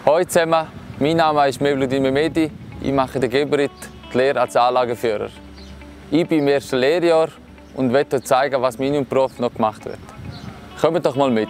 Hallo zusammen, mein Name ist Mevludin Mehmedi. Ich mache in der Geberit die Lehre als Anlagenführer. Ich bin im ersten Lehrjahr und möchte euch zeigen, was in meinem Beruf noch gemacht wird. Kommt doch mal mit!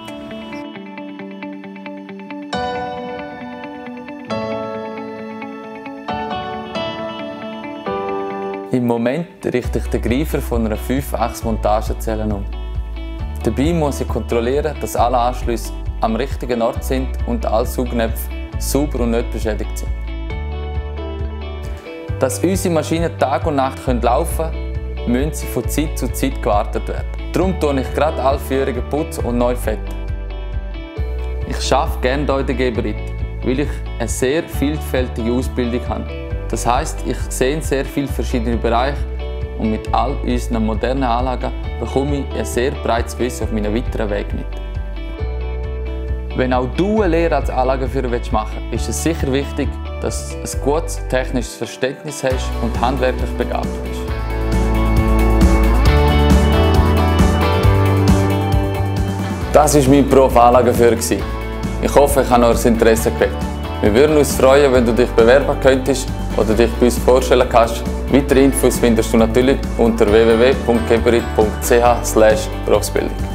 Im Moment richte ich den Greifer von einer 5-Achs-Montagezelle um. Dabei muss ich kontrollieren, dass alle Anschlüsse am richtigen Ort sind und alle Saugnäpfe sauber und nicht beschädigt sind. Dass unsere Maschinen Tag und Nacht laufen können, müssen sie von Zeit zu Zeit gewartet werden. Darum tue ich gerade alle Führungen putzen und neu fetten. Ich arbeite gerne hier in der Geberit, weil ich eine sehr vielfältige Ausbildung habe. Das heisst, ich sehe sehr viele verschiedene Bereiche und mit all unseren modernen Anlagen bekomme ich ein sehr breites Wissen auf meinen weiteren Weg mit. Wenn auch du eine Lehre als Anlagenführer machen willst, ist es sicher wichtig, dass du ein gutes technisches Verständnis hast und handwerklich begabt bist. Das war mein Beruf Anlagenführer. Ich hoffe, ich habe euer Interesse geweckt. Wir würden uns freuen, wenn du dich bewerben könntest oder dich bei uns vorstellen kannst. Weitere Infos findest du natürlich unter www.geberit.ch/Berufsbildung.